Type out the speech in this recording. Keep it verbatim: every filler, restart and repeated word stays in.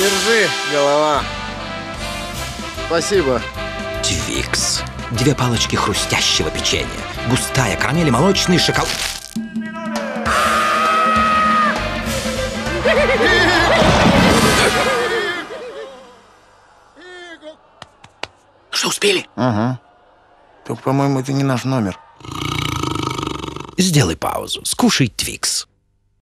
Держи, голова. Спасибо. Твикс. Две палочки хрустящего печенья. Густая карамель и молочный шоколад. Что, успели? Ага. Только, по-моему, это не наш номер. Сделай паузу. Скушай Твикс.